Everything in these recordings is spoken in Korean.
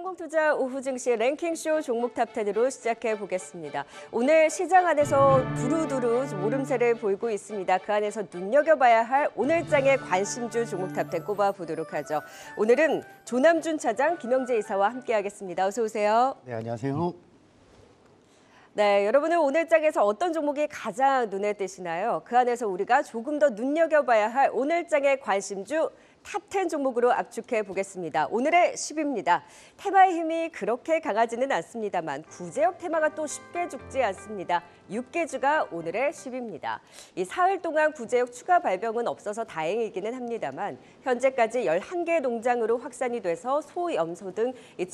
성공투자 오후 증시 랭킹쇼 종목 탑10으로 시작해 보겠습니다. 오늘 시장 안에서 두루두루 오름세를 보이고 있습니다. 그 안에서 눈여겨봐야 할 오늘장의 관심주 종목 탑10 꼽아보도록 하죠. 오늘은 조남준 차장, 김영재 이사와 함께하겠습니다. 어서 오세요. 네, 안녕하세요. 네, 여러분은 오늘장에서 어떤 종목이 가장 눈에 띄시나요? 그 안에서 우리가 조금 더 눈여겨봐야 할 오늘장의 관심주 탑10 종목으로 압축해 보겠습니다. 오늘의 10위입니다. 테마의 힘이 그렇게 강하지는 않습니다만 구제역 테마가 또 쉽게 죽지 않습니다. 6개주가 오늘의 10위입니다. 이 사흘 동안 구제역 추가 발병은 없어서 다행이기는 합니다만 현재까지 11개 농장으로 확산이 돼서 소, 염소 등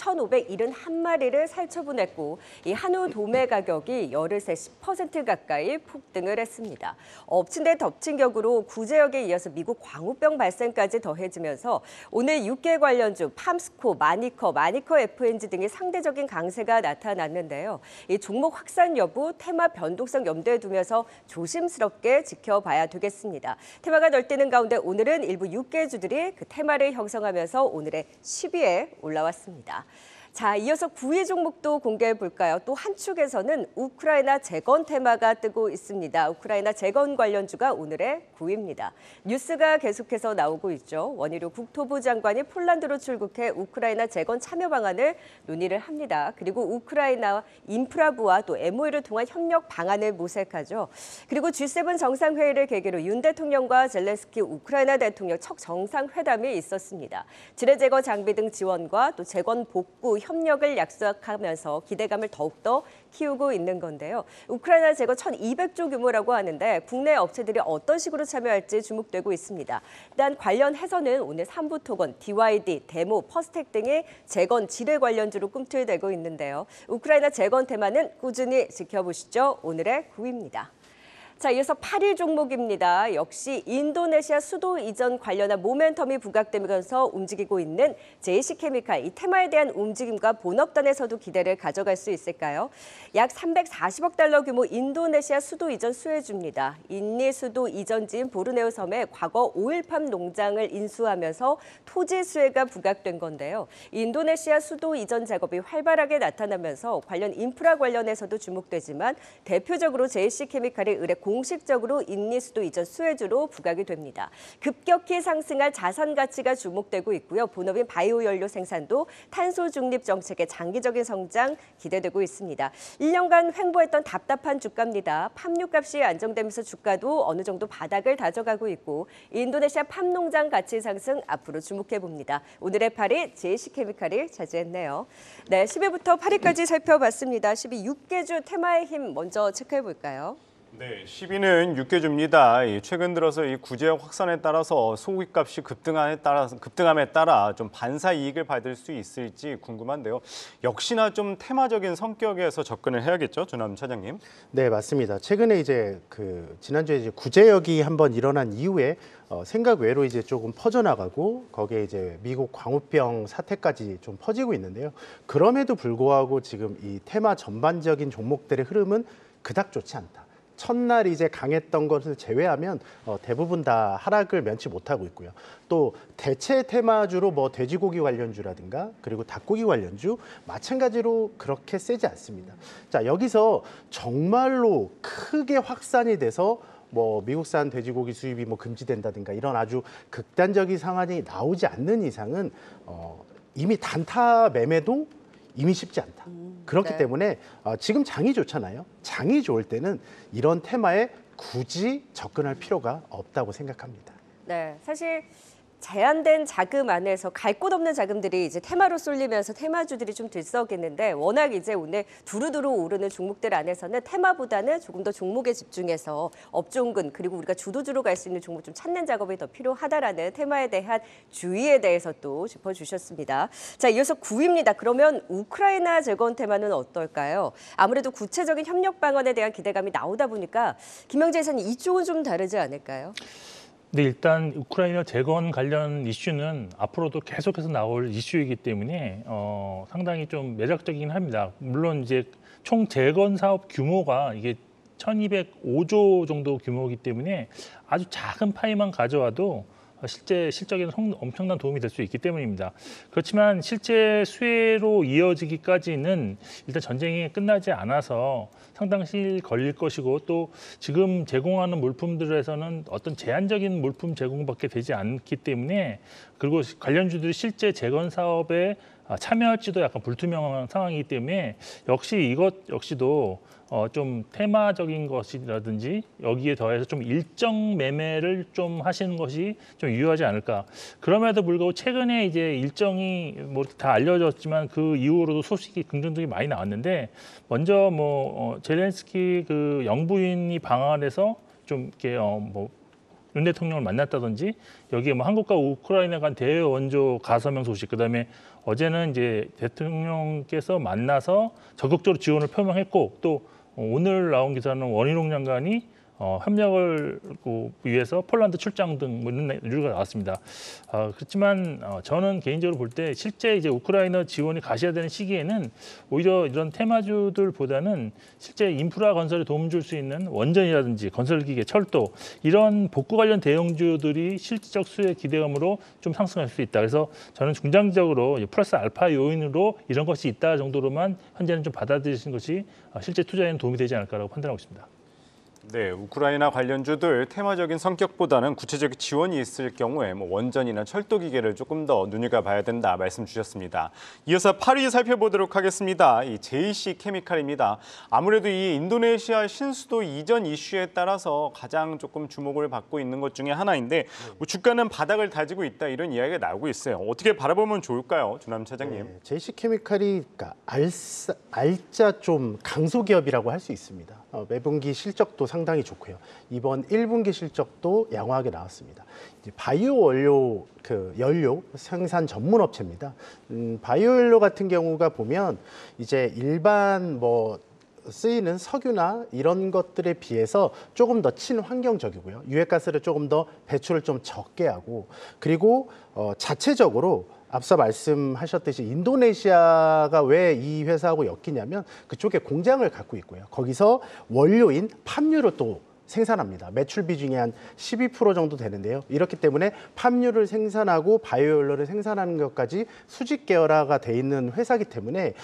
1,571마리를 살처분했고 이 한우 도매 가격이 열흘새 10% 가까이 폭등을 했습니다. 엎친 데 덮친 격으로 구제역에 이어서 미국 광우병 발생까지 더해지면서 오늘 6개 관련주 팜스코, 마니커 FNG 등의 상대적인 강세가 나타났는데요. 이 종목 확산 여부, 테마 변동성 염두에 두면서 조심스럽게 지켜봐야 되겠습니다. 테마가 널뛰는 가운데 오늘은 일부 6개주들이 그 테마를 형성하면서 오늘의 10위에 올라왔습니다. 자, 이어서 9위 종목도 공개해 볼까요? 또 한 축에서는 우크라이나 재건 테마가 뜨고 있습니다. 우크라이나 재건 관련주가 오늘의 9위입니다. 뉴스가 계속해서 나오고 있죠. 원희룡 국토부 장관이 폴란드로 출국해 우크라이나 재건 참여 방안을 논의를 합니다. 그리고 우크라이나 인프라부와 또 MOU를 통한 협력 방안을 모색하죠. 그리고 G7 정상회의를 계기로 윤 대통령과 젤렌스키 우크라이나 대통령 첫 정상회담이 있었습니다. 지뢰 제거 장비 등 지원과 또 재건 복구 협력을 약속하면서 기대감을 더욱더 키우고 있는 건데요. 우크라이나 재건 1,200조 규모라고 하는데 국내 업체들이 어떤 식으로 참여할지 주목되고 있습니다. 일단 관련해서는 오늘 삼부토건, DYD, 데모, 퍼스텍 등의 재건 지뢰 관련주로 꿈틀대고 있는데요. 우크라이나 재건 테마는 꾸준히 지켜보시죠. 오늘의 9위입니다. 자, 이어서 8위 종목입니다. 역시 인도네시아 수도 이전 관련한 모멘텀이 부각되면서 움직이고 있는 JC케미칼. 이 테마에 대한 움직임과 본업단에서도 기대를 가져갈 수 있을까요? 약 340억 달러 규모 인도네시아 수도 이전 수혜주입니다. 인니 수도 이전지인 보르네오 섬에 과거 오일팜 농장을 인수하면서 토지 수혜가 부각된 건데요. 인도네시아 수도 이전 작업이 활발하게 나타나면서 관련 인프라 관련해서도 주목되지만 대표적으로 JC케미칼이 의뢰 공식적으로 인니수도 이전 수혜주로 부각이 됩니다. 급격히 상승할 자산 가치가 주목되고 있고요. 본업인 바이오 연료 생산도 탄소 중립 정책의 장기적인 성장 기대되고 있습니다. 1년간 횡보했던 답답한 주가입니다. 팜유값이 안정되면서 주가도 어느 정도 바닥을 다져가고 있고 인도네시아 팜 농장 가치 상승 앞으로 주목해 봅니다. 오늘의 8위 JC케미칼이 차지했네요. 네, 10위부터 8위까지 살펴봤습니다. 10위 6개주 테마의 힘 먼저 체크해 볼까요? 네, 10위는 6개주입니다. 최근 들어서 이 구제역 확산에 따라서 소고기값이 급등함에 따라 좀 반사 이익을 받을 수 있을지 궁금한데요. 역시나 좀 테마적인 성격에서 접근을 해야겠죠, 조남 차장님? 네, 맞습니다. 최근에 지난주에 구제역이 한번 일어난 이후에 생각 외로 조금 퍼져나가고 거기에 미국 광우병 사태까지 좀 퍼지고 있는데요. 그럼에도 불구하고 지금 이 테마 전반적인 종목들의 흐름은 그닥 좋지 않다. 첫날 강했던 것을 제외하면 대부분 다 하락을 면치 못하고 있고요. 또 대체 테마주로 돼지고기 관련주라든가 그리고 닭고기 관련주 마찬가지로 그렇게 세지 않습니다. 자, 여기서 정말로 크게 확산이 돼서 미국산 돼지고기 수입이 금지된다든가 이런 아주 극단적인 상황이 나오지 않는 이상은 이미 단타 매매도 이미 쉽지 않다. 그렇기 네. 때문에 지금 장이 좋잖아요. 장이 좋을 때는 이런 테마에 굳이 접근할 필요가 없다고 생각합니다. 네, 사실 제한된 자금 안에서 갈 곳 없는 자금들이 테마로 쏠리면서 테마주들이 좀 들썩이는데 워낙 오늘 두루두루 오르는 종목들 안에서는 테마보다는 조금 더 종목에 집중해서 업종군 그리고 우리가 주도주로 갈 수 있는 종목 좀 찾는 작업이 더 필요하다라는 테마에 대한 주의에 대해서 또 짚어주셨습니다. 자, 이어서 9위입니다. 그러면 우크라이나 재건 테마는 어떨까요? 아무래도 구체적인 협력 방안에 대한 기대감이 나오다 보니까 김영재 이사님 이쪽은 좀 다르지 않을까요? 네, 일단 우크라이나 재건 관련 이슈는 앞으로도 계속해서 나올 이슈이기 때문에 상당히 좀 매력적이긴 합니다. 물론 총 재건 사업 규모가 이게 1,205조 정도 규모이기 때문에 아주 작은 파이만 가져와도 실제 실적에는 엄청난 도움이 될 수 있기 때문입니다. 그렇지만 실제 수혜로 이어지기까지는 일단 전쟁이 끝나지 않아서 상당 시 걸릴 것이고 또 지금 제공하는 물품들에서는 어떤 제한적인 물품 제공밖에 되지 않기 때문에 그리고 관련주들이 실제 재건 사업에 참여할지도 약간 불투명한 상황이기 때문에 역시 이것 역시도 좀 테마적인 것이라든지 여기에 더해서 좀 일정 매매를 좀 하시는 것이 좀 유효하지 않을까. 그럼에도 불구하고 최근에 이제 일정이 뭐 다 알려졌지만 그 이후로도 소식이 긍정적이 많이 나왔는데 먼저 뭐 젤렌스키 그 영부인이 방한해서 좀 이렇게 뭐 윤 대통령을 만났다든지 여기에 뭐 한국과 우크라이나 간 대외 원조 가서명 소식, 그다음에 어제는 이제 대통령께서 만나서 적극적으로 지원을 표명했고 또 오늘 나온 기사는 원희룡 장관이 협력을 위해서 폴란드 출장 등 이런 뉴스가 나왔습니다. 그렇지만 저는 개인적으로 볼 때 실제 이제 우크라이나 지원이 가셔야 되는 시기에는 오히려 이런 테마주들보다는 실제 인프라 건설에 도움 줄 수 있는 원전이라든지 건설기계, 철도 이런 복구 관련 대형주들이 실질적 수혜 기대감으로 좀 상승할 수 있다. 그래서 저는 중장기적으로 플러스 알파 요인으로 이런 것이 있다 정도로만 현재는 좀 받아들이시는 것이 실제 투자에는 도움이 되지 않을까라고 판단하고 있습니다. 네, 우크라이나 관련주들 테마적인 성격보다는 구체적인 지원이 있을 경우에 뭐 원전이나 철도 기계를 조금 더 눈여겨봐야 된다 말씀 주셨습니다. 이어서 8위 살펴보도록 하겠습니다. 이 JC 케미칼입니다. 아무래도 이 인도네시아 신수도 이전 이슈에 따라서 가장 조금 주목을 받고 있는 것 중에 하나인데 뭐 주가는 바닥을 다지고 있다 이런 이야기가 나오고 있어요. 어떻게 바라보면 좋을까요, 조남 차장님? 네, JC 케미칼이 그러니까 알짜 좀 강소기업이라고 할 수 있습니다. 매분기 실적도 상당히 좋고요. 이번 1분기 실적도 양호하게 나왔습니다. 이제 바이오 원료 연료 생산 전문 업체입니다. 바이오 연료 같은 경우가 보면 이제 일반 뭐 쓰이는 석유나 이런 것들에 비해서 조금 더 친환경적이고요. 유해가스를 조금 더 배출을 좀 적게 하고 그리고 자체적으로 앞서 말씀하셨듯이 인도네시아가 왜 이 회사하고 엮이냐면 그쪽에 공장을 갖고 있고요. 거기서 원료인 팜유를 또 생산합니다. 매출 비중이 한 12% 정도 되는데요. 이렇기 때문에 팜유를 생산하고 바이오연료를 생산하는 것까지 수직 계열화가 돼 있는 회사이기 때문에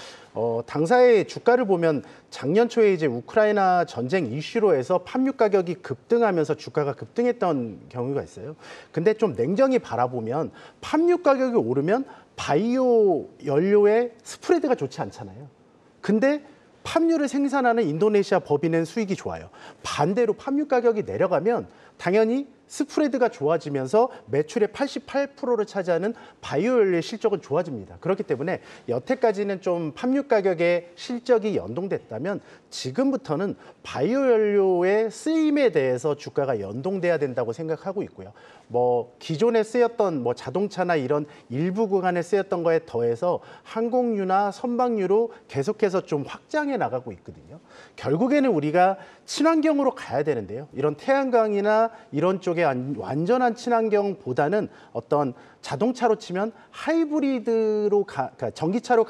당사의 주가를 보면 작년 초에 이제 우크라이나 전쟁 이슈로 해서 팜유 가격이 급등하면서 주가가 급등했던 경우가 있어요. 근데 좀 냉정히 바라보면 팜유 가격이 오르면 바이오 연료의 스프레드가 좋지 않잖아요. 근데 팜유를 생산하는 인도네시아 법인은 수익이 좋아요. 반대로 팜유 가격이 내려가면 당연히 스프레드가 좋아지면서 매출의 88%를 차지하는 바이오연료의 실적은 좋아집니다. 그렇기 때문에 여태까지는 좀 팜유 가격의 실적이 연동됐다면 지금부터는 바이오연료의 쓰임에 대해서 주가가 연동돼야 된다고 생각하고 있고요. 뭐 기존에 쓰였던 뭐 자동차나 이런 일부 구간에 쓰였던 거에 더해서 항공유나 선박유로 계속해서 좀 확장해 나가고 있거든요. 결국에는 우리가 친환경으로 가야 되는데요. 이런 태양광이나 이런 쪽에 완전한 친환경보다는 어떤 자동차로 치면 하이브리드로 그러니까 전기차로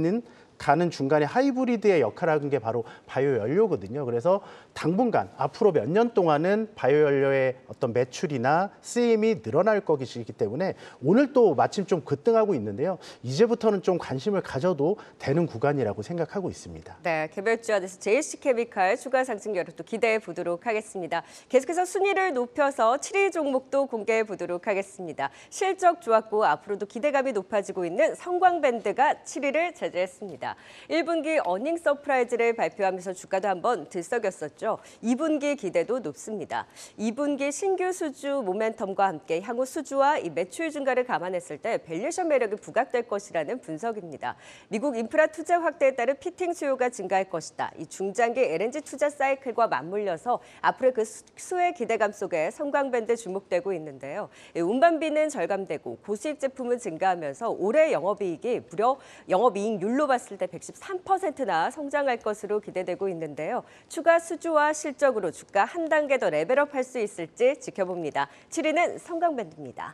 가는 중간에 하이브리드의 역할을 하는 게 바로 바이오연료거든요. 그래서 당분간 앞으로 몇 년 동안은 바이오연료의 어떤 매출이나 쓰임이 늘어날 것이기 때문에 오늘 또 마침 좀 급등하고 있는데요. 이제부터는 좀 관심을 가져도 되는 구간이라고 생각하고 있습니다. 네, 개별주안에서 JC케미칼 추가 상승 여력도 기대해 보도록 하겠습니다. 계속해서 순위를 높여서 7위 종목도 공개해 보도록 하겠습니다. 실적 좋았고 앞으로도 기대감이 높아지고 있는 성광밴드가 7위를 차지했습니다. 1분기 어닝 서프라이즈를 발표하면서 주가도 한번 들썩였었죠. 2분기 기대도 높습니다. 2분기 신규 수주 모멘텀과 함께 향후 수주와 이 매출 증가를 감안했을 때 밸류에이션 매력이 부각될 것이라는 분석입니다. 미국 인프라 투자 확대에 따른 피팅 수요가 증가할 것이다. 이 중장기 LNG 투자 사이클과 맞물려서 앞으로의 그 수혜 기대감 속에 성광밴드 주목되고 있는데요. 운반비는 절감되고 고수익 제품은 증가하면서 올해 영업이익이 무려 영업이익률로 봤을 때 113%나 성장할 것으로 기대되고 있는데요. 추가 수주와 실적으로 주가 한 단계 더 레벨업할 수 있을지 지켜봅니다. 7위는 성광밴드입니다.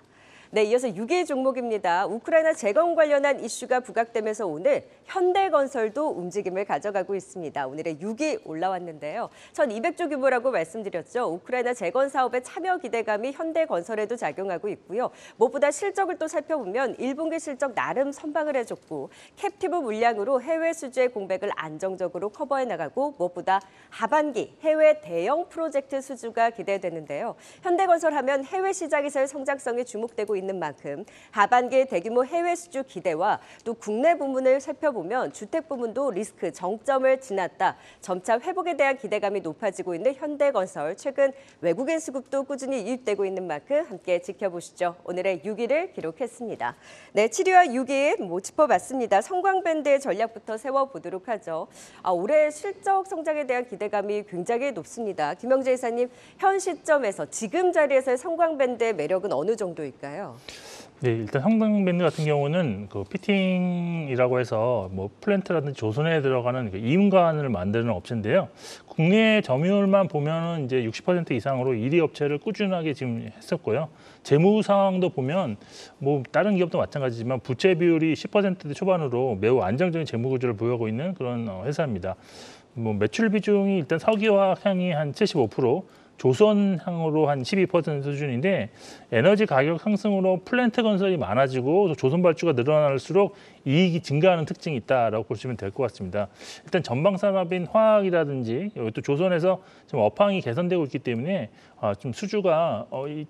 네, 이어서 6위 종목입니다. 우크라이나 재건 관련한 이슈가 부각되면서 오늘 현대건설도 움직임을 가져가고 있습니다. 오늘의 6위 올라왔는데요. 1,200조 규모라고 말씀드렸죠. 우크라이나 재건 사업의 참여 기대감이 현대건설에도 작용하고 있고요. 무엇보다 실적을 또 살펴보면 1분기 실적 나름 선방을 해줬고 캡티브 물량으로 해외 수주의 공백을 안정적으로 커버해 나가고 무엇보다 하반기 해외 대형 프로젝트 수주가 기대되는데요. 현대건설 하면 해외 시장에서의 성장성이 주목되고 있는 만큼 하반기 대규모 해외 수주 기대와 또 국내 부문을 살펴보면 주택 부문도 리스크 정점을 지났다. 점차 회복에 대한 기대감이 높아지고 있는 현대건설. 최근 외국인 수급도 꾸준히 유입되고 있는 만큼 함께 지켜보시죠. 오늘의 6위를 기록했습니다. 네, 7위와 6위 짚어봤습니다. 성광밴드의 전략부터 세워보도록 하죠. 올해 실적 성장에 대한 기대감이 굉장히 높습니다. 김영재 이사님, 현 시점에서 지금 자리에서의 성광밴드의 매력은 어느 정도일까요? 네, 일단 성광밴드 같은 경우는 그 피팅이라고 해서 뭐 플랜트라든지 조선에 들어가는 그 이음관을 만드는 업체인데요. 국내 점유율만 보면은 이제 60% 이상으로 1위 업체를 꾸준하게 지금 했었고요. 재무 상황도 보면 뭐 다른 기업도 마찬가지지만 부채 비율이 10% 초반으로 매우 안정적인 재무 구조를 보유하고 있는 그런 회사입니다. 뭐 매출 비중이 일단 석유화학향이 한 75%, 조선향으로 한 12% 수준인데 에너지 가격 상승으로 플랜트 건설이 많아지고 조선 발주가 늘어날수록 이익이 증가하는 특징이 있다라고 보시면 될 것 같습니다. 일단 전방 산업인 화학이라든지 여기 또 조선에서 지금 업황이 개선되고 있기 때문에 좀 수주가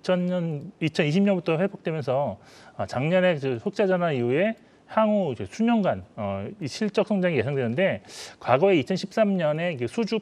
2020년부터 회복되면서 작년에 속자 전환 이후에 향후 수년간 이 실적 성장이 예상되는데 과거에 2013년에 수주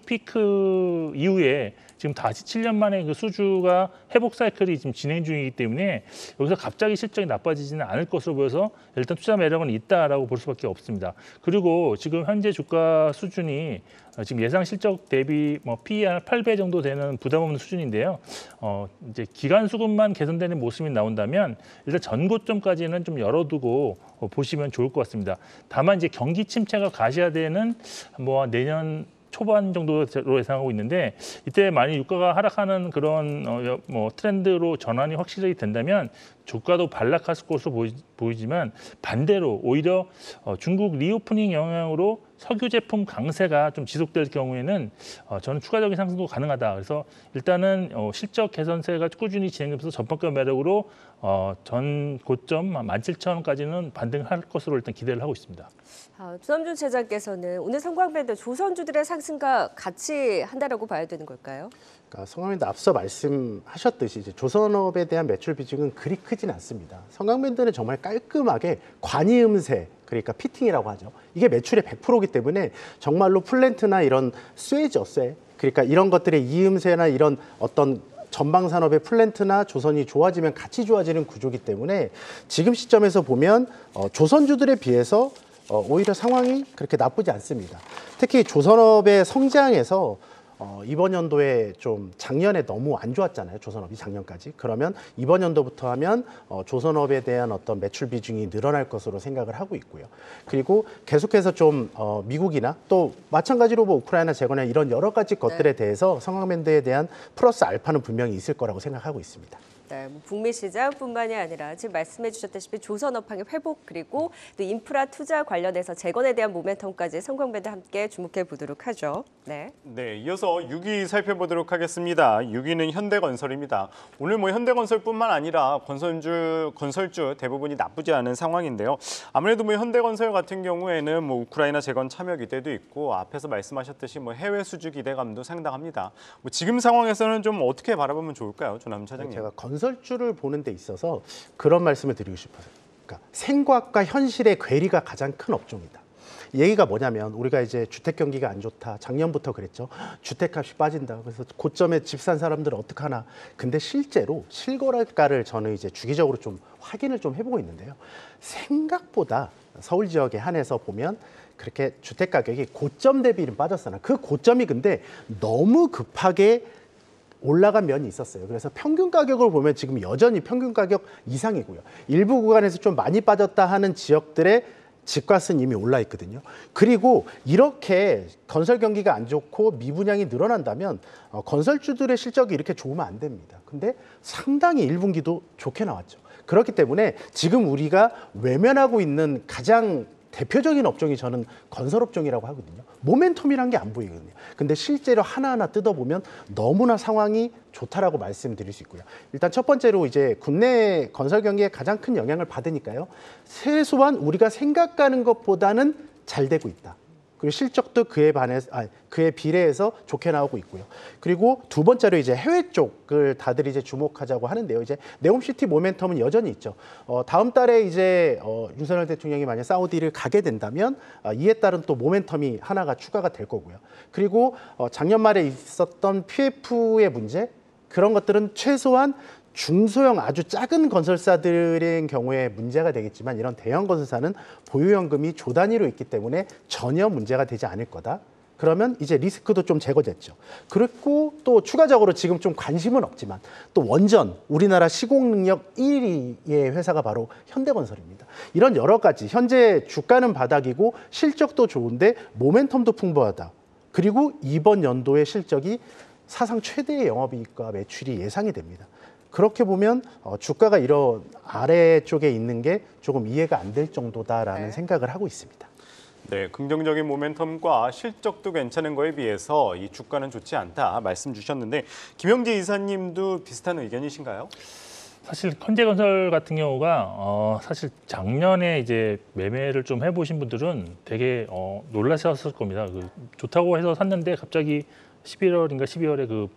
피크 이후에 지금 다시 7년 만에 그 수주가 회복 사이클이 지금 진행 중이기 때문에 여기서 갑자기 실적이 나빠지지는 않을 것으로 보여서 일단 투자 매력은 있다라고 볼 수밖에 없습니다. 그리고 지금 현재 주가 수준이 지금 예상 실적 대비 PE 한 8배 정도 되는 부담 없는 수준인데요. 이제 기간 수급만 개선되는 모습이 나온다면 일단 전고점까지는 좀 열어두고 보시면 좋을 것 같습니다. 다만 이제 경기 침체가 가시화되는 내년 초반 정도로 예상하고 있는데 이때 만약 유가가 하락하는 그런 트렌드로 전환이 확실히 된다면 주가도 반락할 것으로 보이지만 반대로 오히려 중국 리오프닝 영향으로 석유 제품 강세가 좀 지속될 경우에는 저는 추가적인 상승도 가능하다. 그래서 일단은 실적 개선세가 꾸준히 진행되면서 전반가 매력으로 전 고점 17,000원까지는 반등할 것으로 일단 기대를 하고 있습니다. 조남준 차장께서는 오늘 성광밴드 조선주들의 상승과 같이 한다라고 봐야 되는 걸까요? 그러니까 성광밴드 앞서 말씀하셨듯이 이제 조선업에 대한 매출 비중은 그리 크진 않습니다. 성광밴드는 정말 깔끔하게 관이음새, 그러니까 피팅이라고 하죠. 이게 매출의 100%이기 때문에 정말로 플랜트나 이런 쇠, 그러니까 이런 것들의 이음새나 이런 어떤 전방 산업의 플랜트나 조선이 좋아지면 같이 좋아지는 구조이기 때문에 지금 시점에서 보면 조선주들에 비해서 오히려 상황이 그렇게 나쁘지 않습니다. 특히 조선업의 성장에서 이번 연도에 좀 작년에 너무 안 좋았잖아요. 조선업이 작년까지. 그러면 이번 연도부터 하면 조선업에 대한 어떤 매출 비중이 늘어날 것으로 생각을 하고 있고요. 그리고 계속해서 좀 미국이나 또 마찬가지로 우크라이나 재건이나 이런 여러 가지 것들에 대해서 성광밴드에 대한 플러스 알파는 분명히 있을 거라고 생각하고 있습니다. 네, 북미 시장뿐만이 아니라 지금 말씀해 주셨다시피 조선업황의 회복 그리고 또 인프라 투자 관련해서 재건에 대한 모멘텀까지 성광밴드 함께 주목해 보도록 하죠. 네. 네, 이어서 6위 살펴보도록 하겠습니다. 6위는 현대건설입니다. 오늘 현대건설뿐만 아니라 건설주 대부분이 나쁘지 않은 상황인데요. 아무래도 현대건설 같은 경우에는 우크라이나 재건 참여 기대도 있고 앞에서 말씀하셨듯이 해외 수주 기대감도 상당합니다. 지금 상황에서는 좀 어떻게 바라보면 좋을까요, 조남준 차장님? 제가 건설주를 보는 데 있어서 그런 말씀을 드리고 싶어요. 그러니까 생각과 현실의 괴리가 가장 큰 업종이다. 얘기가 뭐냐면 우리가 이제 주택 경기가 안 좋다. 작년부터 그랬죠. 주택값이 빠진다. 그래서 고점에 집 산 사람들은 어떡하나. 근데 실제로 실거래가를 저는 이제 주기적으로 좀 확인을 좀 해보고 있는데요. 생각보다 서울 지역에 한해서 보면 그렇게 주택 가격이 고점 대비는 빠졌으나 그 고점이 근데 너무 급하게 올라간 면이 있었어요. 그래서 평균 가격을 보면 지금 여전히 평균 가격 이상이고요. 일부 구간에서 좀 많이 빠졌다 하는 지역들의 집값은 이미 올라 있거든요. 그리고 이렇게 건설 경기가 안 좋고 미분양이 늘어난다면 건설주들의 실적이 이렇게 좋으면 안 됩니다. 근데 상당히 1분기도 좋게 나왔죠. 그렇기 때문에 지금 우리가 외면하고 있는 가장 대표적인 업종이 저는 건설업종이라고 하거든요. 모멘텀이란 게 안 보이거든요. 근데 실제로 하나하나 뜯어보면 너무나 상황이 좋다라고 말씀드릴 수 있고요. 일단 첫 번째로 이제 국내 건설 경기에 가장 큰 영향을 받으니까요. 최소한 우리가 생각하는 것보다는 잘 되고 있다. 그리고 실적도 그에 비례해서 좋게 나오고 있고요. 그리고 두 번째로 이제 해외 쪽을 다들 이제 주목하자고 하는데요. 이제 네옴시티 모멘텀은 여전히 있죠. 다음 달에 이제 윤석열 대통령이 만약 사우디를 가게 된다면 이에 따른 또 모멘텀이 하나가 추가가 될 거고요. 그리고 작년 말에 있었던 PF의 문제 그런 것들은 최소한 중소형 아주 작은 건설사들의 경우에 문제가 되겠지만 이런 대형 건설사는 보유연금이 조 단위로 있기 때문에 전혀 문제가 되지 않을 거다. 그러면 이제 리스크도 좀 제거됐죠. 그리고 또 추가적으로 지금 좀 관심은 없지만 또 원전, 우리나라 시공능력 1위의 회사가 바로 현대건설입니다. 이런 여러 가지 현재 주가는 바닥이고 실적도 좋은데 모멘텀도 풍부하다. 그리고 이번 연도의 실적이 사상 최대의 영업이익과 매출이 예상이 됩니다. 그렇게 보면 주가가 이런 아래쪽에 있는 게 조금 이해가 안 될 정도다라는 생각을 하고 있습니다. 네, 긍정적인 모멘텀과 실적도 괜찮은 거에 비해서 이 주가는 좋지 않다 말씀 주셨는데 김영재 이사님도 비슷한 의견이신가요? 사실 현대건설 같은 경우가 사실 작년에 이제 매매를 좀 해보신 분들은 되게 놀라셨을 겁니다. 좋다고 해서 샀는데 갑자기 11월인가 12월에 그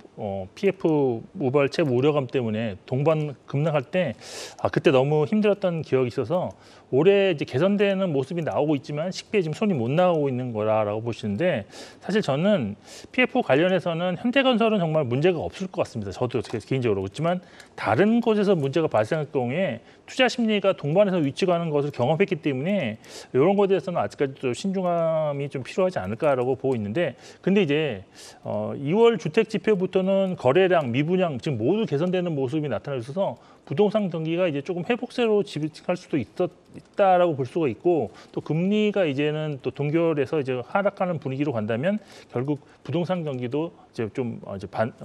PF 우발채 우려감 때문에 동반 급락할 때 그때 너무 힘들었던 기억이 있어서 올해 이제 개선되는 모습이 나오고 있지만 식비에 지금 손이 못 나오고 있는 거라고 보시는데 사실 저는 PF 관련해서는 현대건설은 정말 문제가 없을 것 같습니다. 저도 개인적으로 그렇지만 다른 곳에서 문제가 발생할 경우에 투자 심리가 동반해서 위치가는 것을 경험했기 때문에 이런 것에 대해서는 아직까지 좀 신중함이 좀 필요하지 않을까라고 보고 있는데 근데 이제 2월 주택 지표부터는 거래량, 미분양 지금 모두 개선되는 모습이 나타나고 있어서 부동산 경기가 이제 조금 회복세로 집중할 수도 있다라고 볼 수가 있고 또 금리가 이제는 또 동결해서 이제 하락하는 분위기로 간다면 결국 부동산 경기도 이제 좀 이제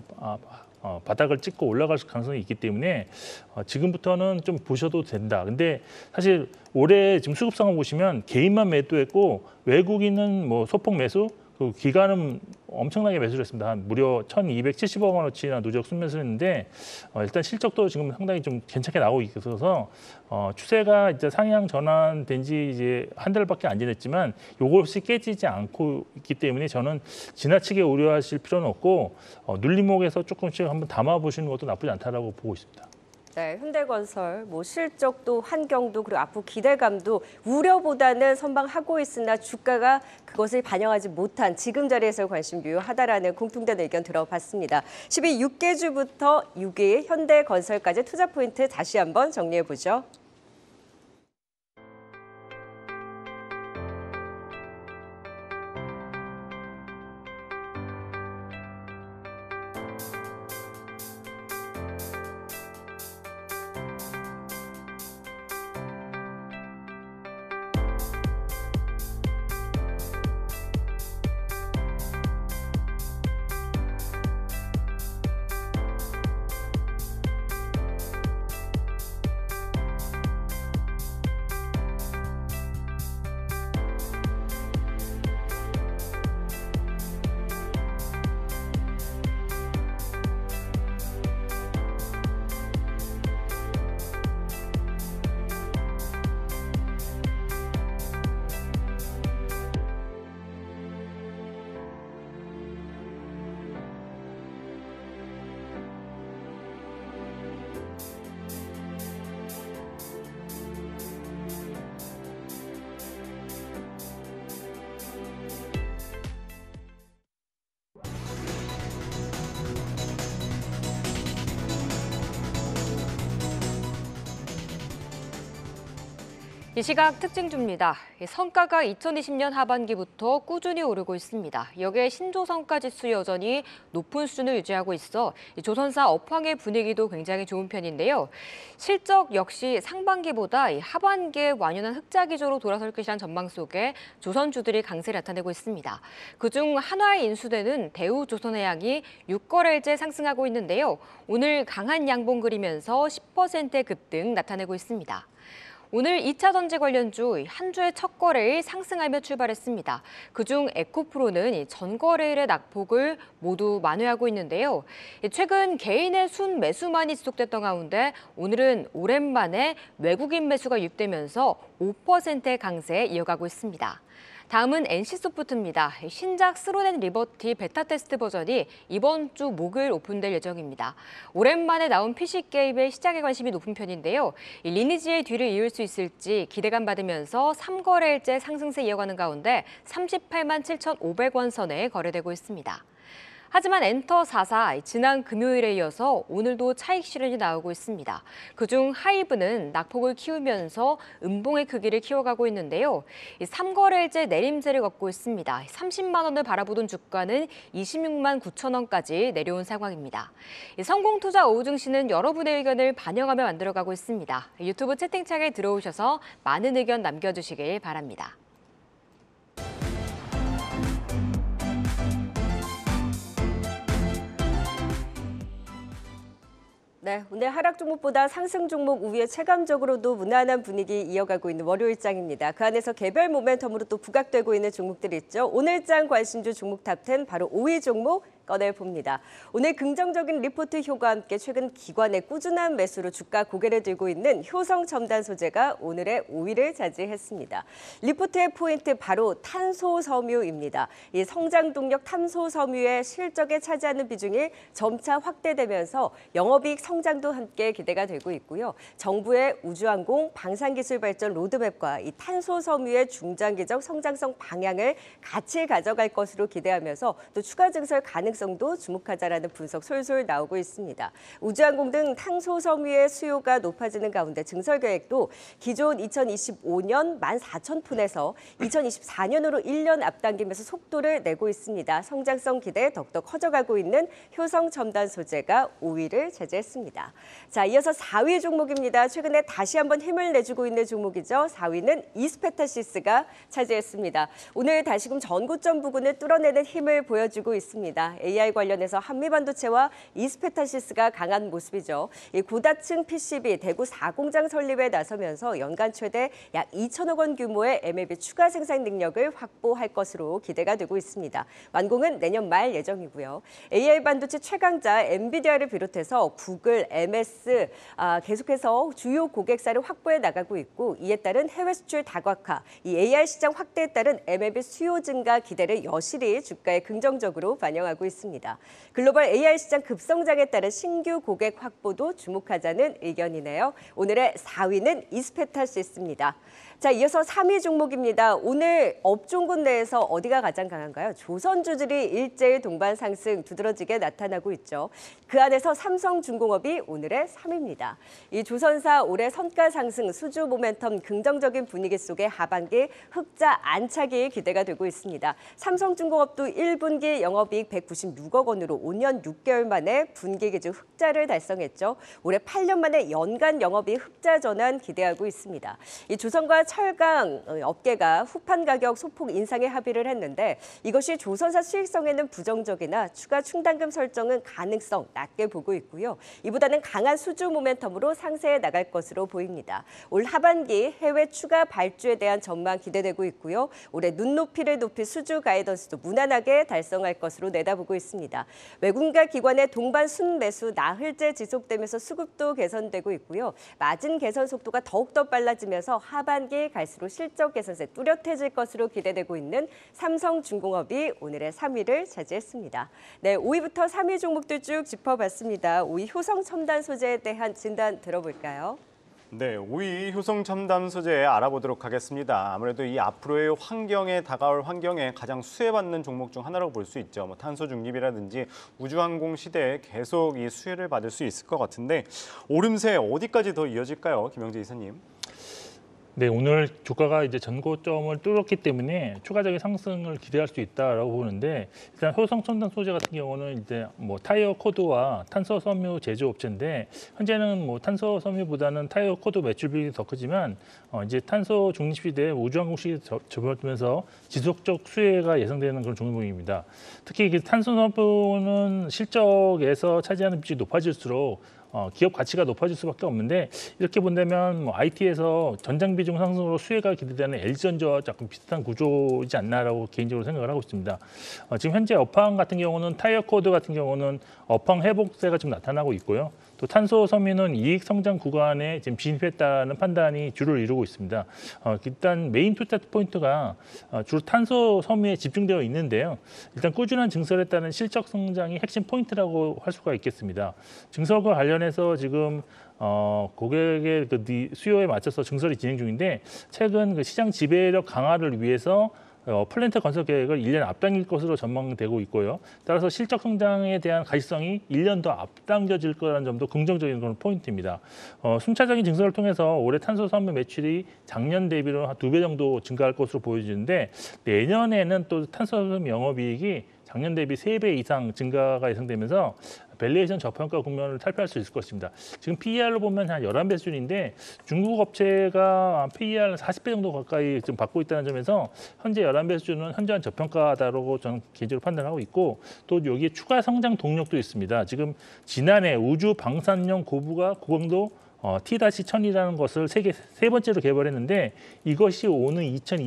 바닥을 찍고 올라갈 가능성이 있기 때문에 지금부터는 좀 보셔도 된다. 근데 사실 올해 지금 수급 상황 보시면 개인만 매도했고 외국인은 뭐 소폭 매수, 그 기관은 엄청나게 매수를 했습니다. 한 무려 1,270억 원어치나 누적 순매수를 했는데 일단 실적도 지금 상당히 좀 괜찮게 나오고 있어서 추세가 이제 상향 전환된 지 이제 한 달밖에 안 지났지만 이것이 깨지지 않고 있기 때문에 저는 지나치게 우려하실 필요는 없고 눌림목에서 조금씩 한번 담아 보시는 것도 나쁘지 않다라고 보고 있습니다. 네, 현대건설 뭐 실적도 환경도 그리고 앞으로 기대감도 우려보다는 선방하고 있으나 주가가 그것을 반영하지 못한 지금 자리에서 관심 유효하다라는 공통된 의견 들어봤습니다. 12 6개주부터 6일 현대건설까지 투자 포인트 다시 한번 정리해 보죠. 이 시각 특징주입니다. 성과가 2020년 하반기부터 꾸준히 오르고 있습니다. 여기에 신조성과 지수 여전히 높은 수준을 유지하고 있어 조선사 업황의 분위기도 굉장히 좋은 편인데요. 실적 역시 상반기보다 하반기에 완연한 흑자 기조로 돌아설 것이라는 전망 속에 조선주들이 강세를 나타내고 있습니다. 그중 한화에 인수되는 대우조선해양이 6거래일째 상승하고 있는데요. 오늘 강한 양봉 그리면서 10%의 급등 나타내고 있습니다. 오늘 2차 전지 관련주 한 주의 첫 거래일 상승하며 출발했습니다. 그중 에코프로는 전 거래일의 낙폭을 모두 만회하고 있는데요. 최근 개인의 순 매수만이 지속됐던 가운데 오늘은 오랜만에 외국인 매수가 유입되면서 5%의 강세에 이어가고 있습니다. 다음은 NC소프트입니다. 신작 스로넨 리버티 베타 테스트 버전이 이번 주 목요일 오픈될 예정입니다. 오랜만에 나온 PC게임의 시장에 관심이 높은 편인데요. 리니지의 뒤를 이을 수 있을지 기대감 받으면서 3거래일째 상승세 이어가는 가운데 38만 7,500원 선에 거래되고 있습니다. 하지만 엔터44 지난 금요일에 이어서 오늘도 차익 실현이 나오고 있습니다. 그중 하이브는 낙폭을 키우면서 음봉의 크기를 키워가고 있는데요. 3거래일째 내림세를 걷고 있습니다. 30만 원을 바라보던 주가는 26만 9천 원까지 내려온 상황입니다. 성공투자 오후 증시는 여러분의 의견을 반영하며 만들어가고 있습니다. 유튜브 채팅창에 들어오셔서 많은 의견 남겨주시길 바랍니다. 네, 오늘 하락 종목보다 상승 종목 우위에 체감적으로도 무난한 분위기 이어가고 있는 월요일장입니다. 그 안에서 개별 모멘텀으로 또 부각되고 있는 종목들이 있죠. 오늘장 관심주 종목 탑10 바로 5위 종목 꺼내봅니다. 오늘 긍정적인 리포트 효과와 함께 최근 기관의 꾸준한 매수로 주가 고개를 들고 있는 효성첨단소재가 오늘의 5위를 차지했습니다. 리포트의 포인트 바로 탄소섬유입니다. 이 성장 동력 탄소섬유의 실적에 차지하는 비중이 점차 확대되면서 영업이익 성장도 함께 기대가 되고 있고요. 정부의 우주항공 방산기술 발전 로드맵과 이 탄소섬유의 중장기적 성장성 방향을 같이 가져갈 것으로 기대하면서 또 추가 증설 가능성도 주목하자라는 분석 솔솔 나오고 있습니다. 우주항공 등 탄소섬유의 수요가 높아지는 가운데 증설 계획도 기존 2025년 14,000톤에서 2024년으로 1년 앞당기면서 속도를 내고 있습니다. 성장성 기대 더욱더 커져가고 있는 효성첨단 소재가 5위를 차지했습니다. 자, 이어서 4위 종목입니다. 최근에 다시 한번 힘을 내주고 있는 종목이죠. 4위는 이스페타시스가 차지했습니다. 오늘 다시금 전고점 부근을 뚫어내는 힘을 보여주고 있습니다. AI 관련해서 한미반도체와 이스페타시스가 강한 모습이죠. 이 고다층 PCB 대구 4공장 설립에 나서면서 연간 최대 약 2천억 원 규모의 MLB 추가 생산 능력을 확보할 것으로 기대가 되고 있습니다. 완공은 내년 말 예정이고요. AI 반도체 최강자 엔비디아를 비롯해서 구글, MS 계속해서 주요 고객사를 확보해 나가고 있고 이에 따른 해외 수출 다각화, 이 AI 시장 확대에 따른 MLB 수요 증가 기대를 여실히 주가에 긍정적으로 반영하고 있습니다. 글로벌 AI 시장 급성장에 따른 신규 고객 확보도 주목하자는 의견이네요. 오늘의 4위는 이스페타시스입니다. 자, 이어서 3위 종목입니다. 오늘 업종군 내에서 어디가 가장 강한가요? 조선주들이 일제일 동반 상승 두드러지게 나타나고 있죠. 그 안에서 삼성중공업이 오늘의 3위입니다. 이 조선사 올해 선가 상승 수주 모멘텀 긍정적인 분위기 속에 하반기 흑자 안착이 기대가 되고 있습니다. 삼성중공업도 1분기 영업이익 196억 원으로 5년 6개월 만에 분기 기준 흑자를 달성했죠. 올해 8년 만에 연간 영업이익 흑자 전환 기대하고 있습니다. 이 조선과 철강 업계가 후판 가격 소폭 인상에 합의를 했는데 이것이 조선사 수익성에는 부정적이나 추가 충당금 설정은 가능성 낮게 보고 있고요. 이보다는 강한 수주 모멘텀으로 상세해 나갈 것으로 보입니다. 올 하반기 해외 추가 발주에 대한 전망 기대되고 있고요. 올해 눈높이를 높일 수주 가이던스도 무난하게 달성할 것으로 내다보고 있습니다. 외국인과 기관의 동반 순매수 나흘째 지속되면서 수급도 개선되고 있고요. 마진 개선 속도가 더욱더 빨라지면서 하반기 갈수록 실적 개선세 뚜렷해질 것으로 기대되고 있는 삼성중공업이 오늘의 3위를 차지했습니다. 네, 5위부터 3위 종목들 쭉 짚어봤습니다. 5위 효성첨단 소재에 대한 진단 들어볼까요? 네, 5위 효성첨단 소재 알아보도록 하겠습니다. 아무래도 이 앞으로의 환경에 다가올 환경에 가장 수혜받는 종목 중 하나라고 볼 수 있죠. 탄소 중립이라든지 우주항공 시대에 계속 이 수혜를 받을 수 있을 것 같은데 오름세 어디까지 더 이어질까요, 김영재 이사님? 네, 오늘 주가가 이제 전고점을 뚫었기 때문에 추가적인 상승을 기대할 수 있다라고 보는데, 일단 효성 첨단 소재 같은 경우는 이제 뭐 타이어 코드와 탄소 섬유 제조업체인데, 현재는 뭐 탄소 섬유보다는 타이어 코드 매출 비율이 더 크지만 이제 탄소 중립 시대에 우주항공 시기에 접어들면서 지속적 수혜가 예상되는 그런 종목입니다. 특히 탄소 섬유는 실적에서 차지하는 비중이 높아질수록 기업 가치가 높아질 수밖에 없는데, 이렇게 본다면 뭐 IT에서 전장 비중 상승으로 수혜가 기대되는 LG전자와 조금 비슷한 구조이지 않나라고 개인적으로 생각을 하고 있습니다. 지금 현재 업황 같은 경우는 타이어 코드 같은 경우는 업황 회복세가 좀 나타나고 있고요. 또 탄소 섬유는 이익 성장 구간에 지금 진입했다는 판단이 주를 이루고 있습니다. 일단 메인 투자 포인트가 주로 탄소 섬유에 집중되어 있는데요. 일단 꾸준한 증설에 따른 실적 성장이 핵심 포인트라고 할 수가 있겠습니다. 증설과 관련해서 지금 고객의 그 수요에 맞춰서 증설이 진행 중인데, 최근 그 시장 지배력 강화를 위해서 플랜트 건설 계획을 1년 앞당길 것으로 전망되고 있고요. 따라서 실적 성장에 대한 가시성이 1년 더 앞당겨질 거라는 점도 긍정적인 그런 포인트입니다. 순차적인 증설을 통해서 올해 탄소 섬유 매출이 작년 대비로 한 2배 정도 증가할 것으로 보여지는데, 내년에는 또 탄소 섬유 영업이익이 작년 대비 3배 이상 증가가 예상되면서 밸류에이션 저평가 국면을 탈피할 수 있을 것입니다. 지금 PER로 보면 한 11배 수준인데, 중국 업체가 PER 40배 정도 가까이 좀 받고 있다는 점에서 현재 11배 수준은 현저한 저평가다라고 저는 개인적으로 판단하고 있고, 또 여기에 추가 성장 동력도 있습니다. 지금 지난해 우주 방사능 고부가 고강도 T-1000이라는 것을 세 번째로 개발했는데, 이것이 오는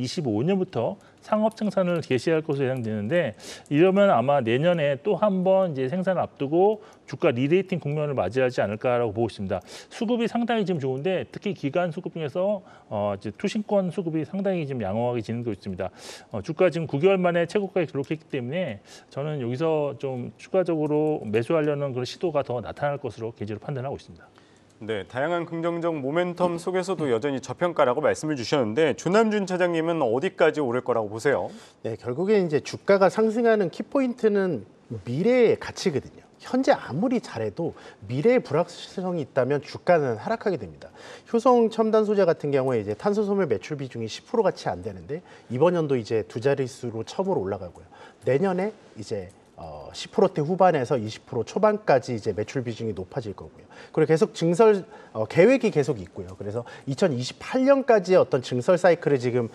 2025년부터 상업 생산을 개시할 것으로 예상되는데, 이러면 아마 내년에 또 한 번 이제 생산을 앞두고 주가 리레이팅 국면을 맞이하지 않을까라고 보고 있습니다. 수급이 상당히 지금 좋은데, 특히 기관 수급 중에서 이제 투신권 수급이 상당히 지금 양호하게 진행되고 있습니다. 주가 지금 9개월 만에 최고가에 기록했기 때문에 저는 여기서 좀 추가적으로 매수하려는 그런 시도가 더 나타날 것으로 개인적으로 판단하고 있습니다. 네, 다양한 긍정적 모멘텀 속에서도 여전히 저평가라고 말씀을 주셨는데, 조남준 차장님은 어디까지 오를 거라고 보세요? 네, 결국에 이제 주가가 상승하는 키포인트는 미래의 가치거든요. 현재 아무리 잘해도 미래의 불확실성이 있다면 주가는 하락하게 됩니다. 효성 첨단 소재 같은 경우에 이제 탄소 섬유 매출 비중이 10%가 채 안 되는데, 이번 연도 이제 두 자릿수로 처음으로 올라가고요. 내년에 이제 10%대 후반에서 20% 초반까지 이제 매출 비중이 높아질 거고요. 그리고 계속 증설 계획이 계속 있고요. 그래서 2028년까지의 어떤 증설 사이클을 지금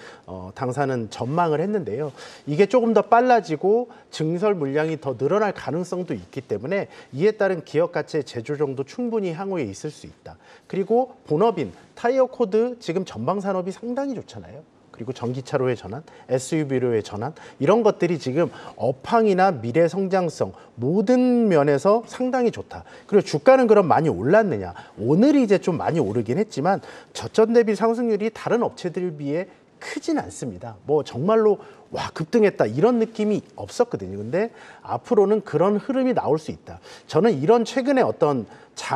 당사는 전망을 했는데요. 이게 조금 더 빨라지고 증설 물량이 더 늘어날 가능성도 있기 때문에 이에 따른 기업 가치의 재조정도 충분히 향후에 있을 수 있다. 그리고 본업인 타이어 코드 지금 전방 산업이 상당히 좋잖아요. 그리고 전기차로의 전환, SUV로의 전환, 이런 것들이 지금 업황이나 미래 성장성 모든 면에서 상당히 좋다. 그리고 주가는 그럼 많이 올랐느냐? 오늘이 이제 좀 많이 오르긴 했지만 저점 대비 상승률이 다른 업체들 비해 크진 않습니다. 뭐 정말로 와 급등했다 이런 느낌이 없었거든요. 근데 앞으로는 그런 흐름이 나올 수 있다. 저는 이런 최근에 어떤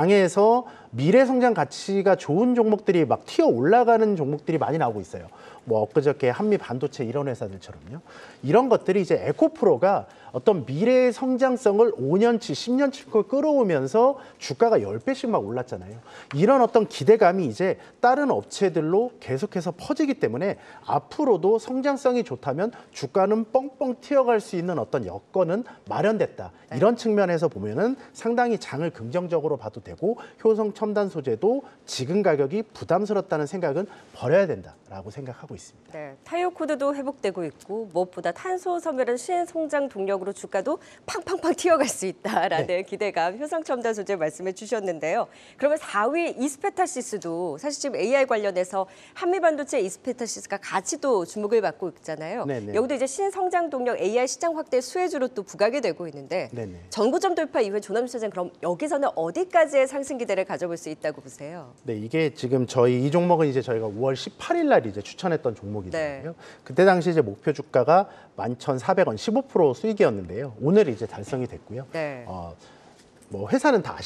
장에서 미래 성장 가치가 좋은 종목들이 막 튀어 올라가는 종목들이 많이 나오고 있어요. 뭐 엊그저께 한미 반도체 이런 회사들처럼요. 이런 것들이 이제 에코프로가 어떤 미래의 성장성을 5년치, 10년치 끌어오면서 주가가 10배씩 막 올랐잖아요. 이런 어떤 기대감이 이제 다른 업체들로 계속해서 퍼지기 때문에 앞으로도 성장성이 좋다면 주가는 뻥뻥 튀어갈 수 있는 어떤 여건은 마련됐다. 이런 측면에서 보면은 상당히 장을 긍정적으로 봐도 되고, 효성 첨단 소재도 지금 가격이 부담스럽다는 생각은 버려야 된다라고 생각하고 있습니다. 네, 타이어 코드도 회복되고 있고, 무엇보다 탄소 섬유라는 신성장 동력으로 주가도 팡팡팡 튀어갈 수 있다라는 네. 기대감, 효성 첨단 소재 말씀해 주셨는데요. 그러면 4위 이스페타시스도 사실 지금 AI 관련해서 한미 반도체 이스페타시스가 같이 또 주목을 받고 있잖아요. 네네. 여기도 이제 신성장 동력 AI 시장 확대 수혜주로 또 부각이 되고 있는데, 네네. 전고점 돌파 이후에 조남준 차장 그럼 여기서는 어디까지의 상승 기대를 가져볼 수 있다고 보세요? 네, 이게 지금 저희 이 종목은 이제 저희가 5월 18일 날 이제 추천했던 종목이잖아요. 그때 당시 이제 목표 주가가 11,400원, 15% 수익이었는데요. 오늘 이제 달성이 됐고요. 네. 뭐 회사는 다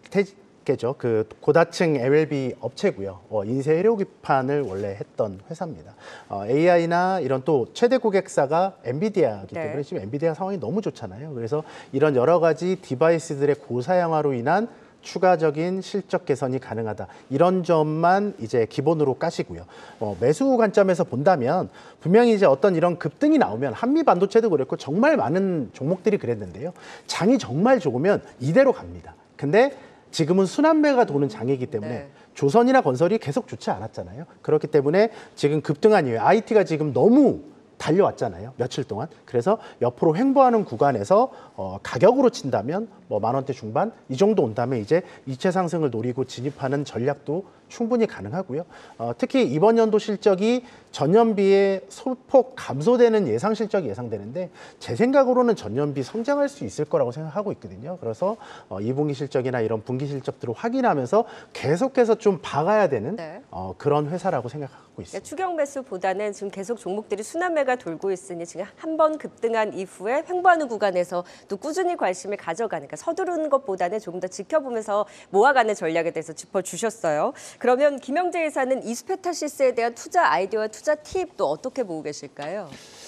아시겠죠. 그 고다층 LLB 업체고요. 인쇄 회로 기판을 원래 했던 회사입니다. AI나 이런 또 최대 고객사가 엔비디아이기 때문에 네. 지금 엔비디아 상황이 너무 좋잖아요. 그래서 이런 여러 가지 디바이스들의 고사양화로 인한 추가적인 실적 개선이 가능하다. 이런 점만 이제 기본으로 까시고요. 매수 관점에서 본다면 분명히 이제 어떤 이런 급등이 나오면 한미 반도체도 그랬고 정말 많은 종목들이 그랬는데요. 장이 정말 좋으면 이대로 갑니다. 근데 지금은 순환매가 도는 장이기 때문에 네. 조선이나 건설이 계속 좋지 않았잖아요. 그렇기 때문에 지금 급등한 이후에 IT가 지금 너무 달려왔잖아요. 며칠 동안. 그래서 옆으로 횡보하는 구간에서 가격으로 친다면 뭐 10,000원대 중반 이 정도 온다면 이제 이체 상승을 노리고 진입하는 전략도 충분히 가능하고요. 특히 이번 연도 실적이 전년비에 소폭 감소되는 예상 실적이 예상되는데 제 생각으로는 전년비 성장할 수 있을 거라고 생각하고 있거든요. 그래서 2분기 실적이나 이런 분기 실적들을 확인하면서 계속해서 좀 봐가야 되는 네. 그런 회사라고 생각하고 있습니다. 그러니까 추경 매수보다는 지금 계속 종목들이 순환매가 돌고 있으니 지금 한 번 급등한 이후에 횡보하는 구간에서 또 꾸준히 관심을 가져가니까 서두르는 것보다는 조금 더 지켜보면서 모아가는 전략에 대해서 짚어주셨어요. 그러면 김영재 이사는 이스페타시스에 대한 투자 아이디어와 투자 팁 또 어떻게 보고 계실까요?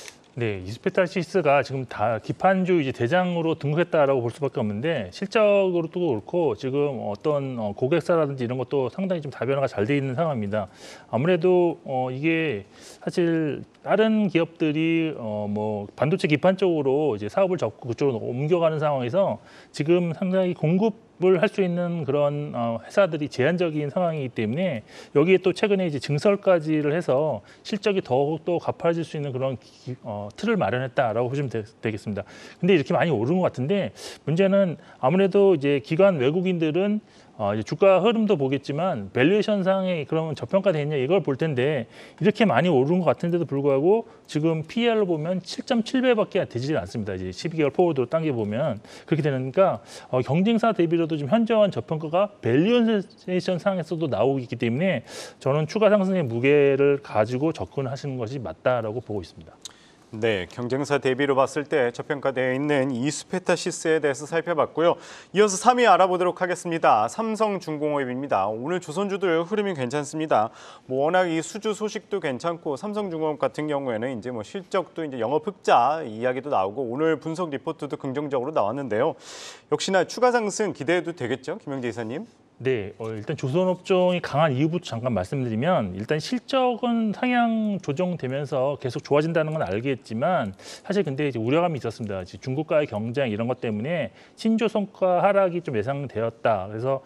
네, 이스페타시스가 지금 다 기판주 이제 대장으로 등극했다라고 볼 수밖에 없는데 실적으로도 그렇고 지금 어떤 고객사라든지 이런 것도 상당히 좀 다변화가 잘 돼 있는 상황입니다. 아무래도 이게 사실 다른 기업들이 뭐 반도체 기판 쪽으로 이제 사업을 접고 그쪽으로 옮겨가는 상황에서 지금 상당히 공급을 할 수 있는 그런 회사들이 제한적인 상황이기 때문에 여기에 또 최근에 이제 증설까지를 해서 실적이 더욱더 가파라질 수 있는 그런 틀을 마련했다라고 보시면 되겠습니다. 근데 이렇게 많이 오른 것 같은데 문제는 아무래도 이제 기관 외국인들은 이제 주가 흐름도 보겠지만 밸류에이션 상에 그러면 저평가돼 있냐 이걸 볼 텐데 이렇게 많이 오른 것 같은데도 불구하고 지금 PER로 보면 7.7배밖에 되지 않습니다. 이제 12개월 포워드로 당겨보면 그렇게 되니까 경쟁사 대비로도 지금 현저한 저평가가 밸류에이션 상에서도 나오고 있기 때문에 저는 추가 상승의 무게를 가지고 접근하시는 것이 맞다라고 보고 있습니다. 네, 경쟁사 대비로 봤을 때 저평가되어 있는 이스페타시스에 대해서 살펴봤고요. 이어서 3위 알아보도록 하겠습니다. 삼성중공업입니다. 오늘 조선주들 흐름이 괜찮습니다. 뭐 워낙 이 수주 소식도 괜찮고 삼성중공업 같은 경우에는 이제 뭐 실적도 이제 영업 흑자 이야기도 나오고 오늘 분석 리포트도 긍정적으로 나왔는데요. 역시나 추가 상승 기대해도 되겠죠, 김영재 이사님? 네, 일단 조선업종이 강한 이유부터 잠깐 말씀드리면 일단 실적은 상향 조정되면서 계속 좋아진다는 건 알겠지만 사실 근데 이제 우려감이 있었습니다. 중국과의 경쟁 이런 것 때문에 신조 성과 하락이 좀 예상되었다. 그래서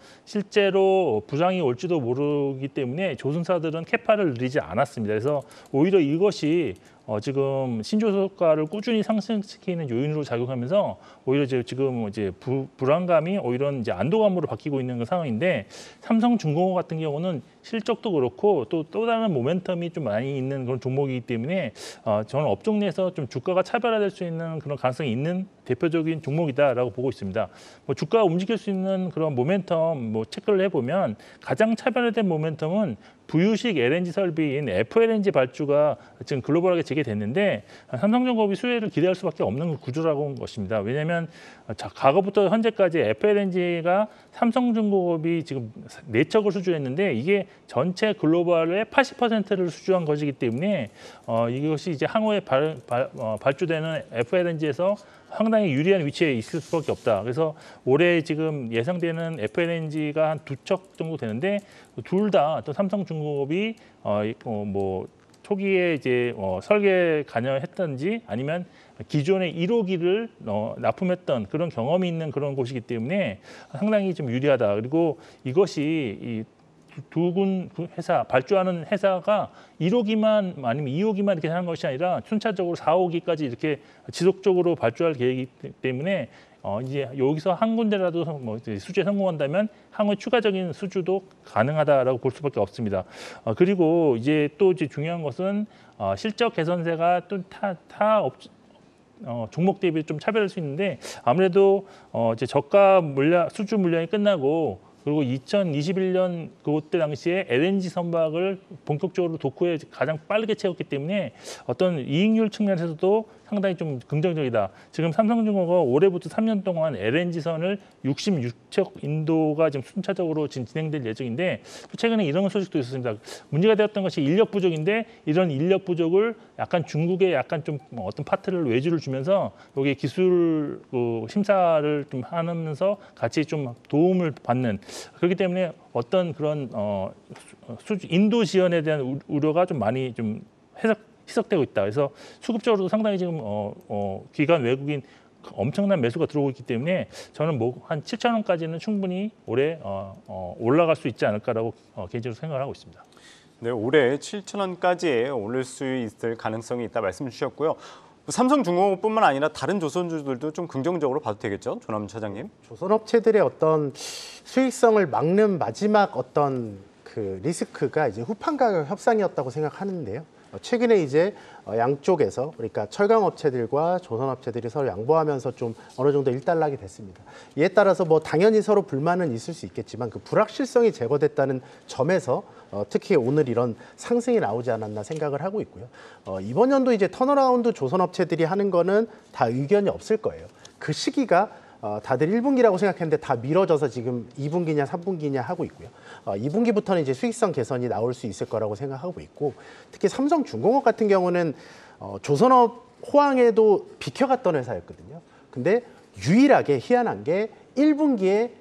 실제로 부상이 올지도 모르기 때문에 조선사들은 캐파를 늘리지 않았습니다. 그래서 오히려 이것이 지금 신조소가를 꾸준히 상승시키는 요인으로 작용하면서 오히려 지금 이제 불안감이 오히려 이제 안도감으로 바뀌고 있는 그 상황인데 삼성중공업 같은 경우는 실적도 그렇고 또 다른 모멘텀이 좀 많이 있는 그런 종목이기 때문에 저는 업종 내에서 좀 주가가 차별화될 수 있는 그런 가능성이 있는 대표적인 종목이다라고 보고 있습니다. 뭐 주가가 움직일 수 있는 그런 모멘텀 뭐 체크를 해보면 가장 차별화된 모멘텀은 부유식 LNG 설비인 FLNG 발주가 지금 글로벌하게 재개됐는데 삼성중공업이 수혜를 기대할 수밖에 없는 구조라고 한 것입니다. 왜냐하면 과거부터 현재까지 FLNG가 삼성중공업이 지금 4척을 수주했는데 이게 전체 글로벌의 80%를 수주한 것이기 때문에 이것이 이제 향후에 발주되는 FLNG에서 상당히 유리한 위치에 있을 수밖에 없다. 그래서 올해 지금 예상되는 FLNG가 한 2척 정도 되는데 둘 다 또 삼성중공업이 뭐 초기에 이제 설계 관여했던지 아니면 기존의 1호기를 납품했던 그런 경험이 있는 그런 곳이기 때문에 상당히 좀 유리하다. 그리고 이것이 이 두 군 회사 발주하는 회사가 1호기만 아니면 2호기만 이렇게 하는 것이 아니라 순차적으로 4호기까지 이렇게 지속적으로 발주할 계획이기 때문에 이제 여기서 한 군데라도 뭐 수주에 성공한다면 향후 추가적인 수주도 가능하다라고 볼 수밖에 없습니다. 그리고 이제 또 이제 중요한 것은 실적 개선세가 또 종목 대비 좀 차별할 수 있는데 아무래도 이제 저가 수주 물량이 끝나고 그리고 2021년 그때 당시에 LNG 선박을 본격적으로 도쿠에 가장 빠르게 채웠기 때문에 어떤 이익률 측면에서도 상당히 좀 긍정적이다. 지금 삼성중공업가 올해부터 3년 동안 LNG선을 66척 인도가 지금 순차적으로 진행될 예정인데 최근에 이런 소식도 있었습니다. 문제가 되었던 것이 인력 부족인데 이런 인력 부족을 약간 중국에 약간 좀 어떤 파트를 외주를 주면서 여기 기술 심사를 좀 하면서 같이 좀 도움을 받는 그렇기 때문에 어떤 그런 인도 지원에 대한 우려가 좀 많이 좀 희석되고 있다. 그래서 수급적으로도 상당히 지금 기관 외국인 엄청난 매수가 들어오고 있기 때문에 저는 뭐 한 7천 원까지는 충분히 올해 올라갈 수 있지 않을까라고 개인적으로 생각을 하고 있습니다. 네, 올해 7천 원까지 오를 수 있을 가능성이 있다 말씀 주셨고요. 삼성중공업뿐만 아니라 다른 조선주들도 좀 긍정적으로 봐도 되겠죠, 조남 차장님? 조선업체들의 어떤 수익성을 막는 마지막 어떤 그 리스크가 이제 후판 가격 협상이었다고 생각하는데요. 최근에 이제 양쪽에서 그러니까 철강업체들과 조선업체들이 서로 양보하면서 좀 어느 정도 일단락이 됐습니다. 이에 따라서 뭐 당연히 서로 불만은 있을 수 있겠지만 그 불확실성이 제거됐다는 점에서 특히 오늘 이런 상승이 나오지 않았나 생각을 하고 있고요. 이번 연도 이제 턴어라운드 조선업체들이 하는 거는 다 의견이 없을 거예요. 그 시기가 다들 1분기라고 생각했는데 다 미뤄져서 지금 2분기냐 3분기냐 하고 있고요. 2분기부터는 이제 수익성 개선이 나올 수 있을 거라고 생각하고 있고 특히 삼성중공업 같은 경우는 조선업 호황에도 비켜갔던 회사였거든요. 근데 유일하게 희한한 게 1분기에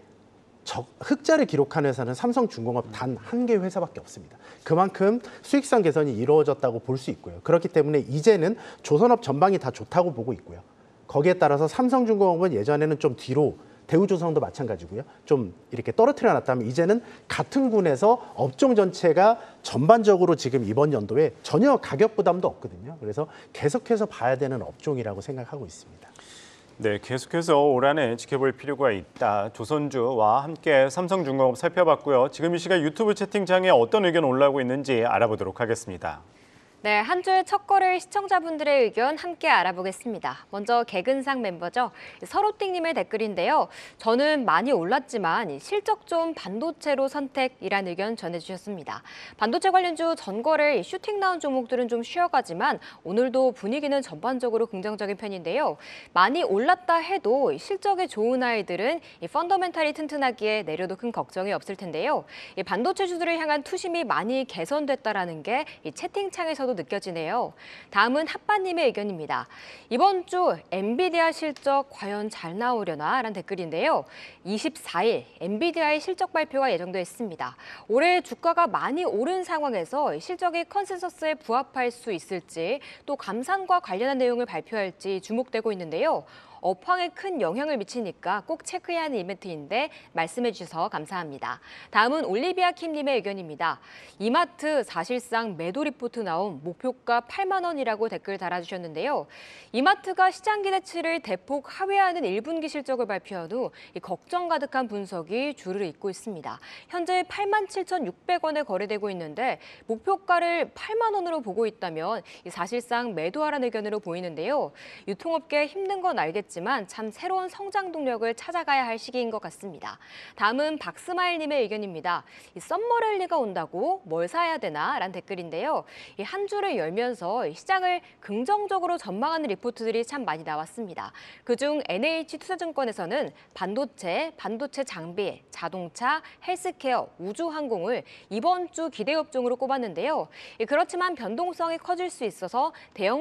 흑자를 기록한 회사는 삼성중공업 단 한 개 회사밖에 없습니다. 그만큼 수익성 개선이 이루어졌다고 볼 수 있고요. 그렇기 때문에 이제는 조선업 전방이 다 좋다고 보고 있고요. 거기에 따라서 삼성중공업은 예전에는 좀 뒤로 대우조선도 마찬가지고요. 좀 이렇게 떨어뜨려 놨다면 이제는 같은 군에서 업종 전체가 전반적으로 지금 이번 연도에 전혀 가격 부담도 없거든요. 그래서 계속해서 봐야 되는 업종이라고 생각하고 있습니다. 네, 계속해서 올 한해 지켜볼 필요가 있다. 조선주와 함께 삼성중공업 살펴봤고요. 지금 이 시간 유튜브 채팅창에 어떤 의견 올라오고 있는지 알아보도록 하겠습니다. 네, 한 주의 첫 거를 시청자분들의 의견 함께 알아보겠습니다. 먼저 개근상 멤버죠. 서로띵님의 댓글인데요. 저는 많이 올랐지만 실적 좀 반도체로 선택이란 의견 전해주셨습니다. 반도체 관련주 전거래 슈팅 나온 종목들은 좀 쉬어가지만 오늘도 분위기는 전반적으로 긍정적인 편인데요. 많이 올랐다 해도 실적이 좋은 아이들은 펀더멘탈이 튼튼하기에 내려도 큰 걱정이 없을 텐데요. 반도체주들을 향한 투심이 많이 개선됐다라는 게 채팅창에서 느껴지네요. 다음은 핫바님의 의견입니다. 이번 주 엔비디아 실적 과연 잘 나오려나? 라는 댓글인데요. 24일 엔비디아의 실적 발표가 예정돼 있습니다. 올해 주가가 많이 오른 상황에서 실적이 컨센서스에 부합할 수 있을지 또 감산과 관련한 내용을 발표할지 주목되고 있는데요. 업황에 큰 영향을 미치니까 꼭 체크해야 하는 이벤트인데 말씀해 주셔서 감사합니다. 다음은 올리비아 킴님의 의견입니다. 이마트 사실상 매도 리포트 나온 목표가 8만 원이라고 댓글 달아주셨는데요. 이마트가 시장 기대치를 대폭 하회하는 1분기 실적을 발표한 후 걱정 가득한 분석이 줄을 잇고 있습니다. 현재 87,600원에 거래되고 있는데 목표가를 8만 원으로 보고 있다면 사실상 매도하라는 의견으로 보이는데요. 유통업계 힘든 건 알겠지만 참 새로운 성장 동력을 찾아가야 할 시기인 것 같습니다. 다음은 박스마일님의 의견입니다. 썸머랠리가 온다고 뭘 사야 되나? 라는 댓글인데요. 한 주를 열면서 시장을 긍정적으로 전망하는 리포트들이 참 많이 나왔습니다. 그중 NH투자증권에서는 반도체 장비, 자동차, 헬스케어, 우주항공을 이번 주 기대업종으로 꼽았는데요. 그렇지만 변동성이 커질 수 있어서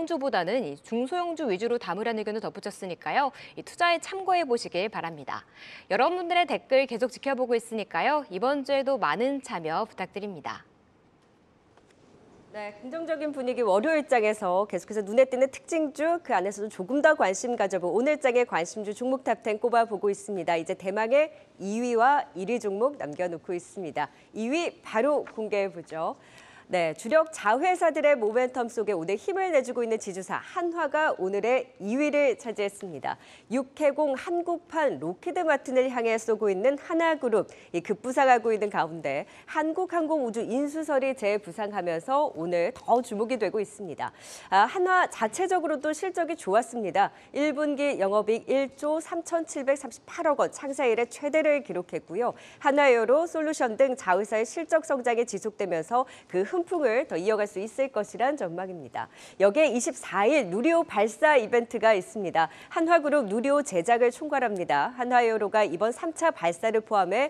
대형주보다는 중소형주 위주로 담으라는 의견을 덧붙였으니까요. 투자에 참고해 보시길 바랍니다. 여러분들의 댓글 계속 지켜보고 있으니까요. 이번 주에도 많은 참여 부탁드립니다. 네, 긍정적인 분위기 월요일장에서 계속해서 눈에 띄는 특징주, 그 안에서도 조금 더 관심 가져볼 오늘장의 관심주 종목 탑10 꼽아보고 있습니다. 이제 대망의 2위와 1위 종목 남겨놓고 있습니다. 2위 바로 공개해보죠. 네, 주력 자회사들의 모멘텀 속에 오늘 힘을 내주고 있는 지주사 한화가 오늘의 2위를 차지했습니다. 육해공, 한국판, 로키드마틴을 향해 쏘고 있는 하나그룹, 급부상하고 있는 가운데 한국항공우주 인수설이 재부상하면서 오늘 더 주목이 되고 있습니다. 한화 자체적으로도 실적이 좋았습니다. 1분기 영업이익 1조 3,738억 원, 창사 이래 최대를 기록했고요. 한화에어로, 솔루션 등 자회사의 실적 성장이 지속되면서 그 훈풍을 더 이어갈 수 있을 것이란 전망입니다. 여기에 24일 누리호 발사 이벤트가 있습니다. 한화그룹 누리호 제작을 총괄합니다. 한화에어로가 이번 3차 발사를 포함해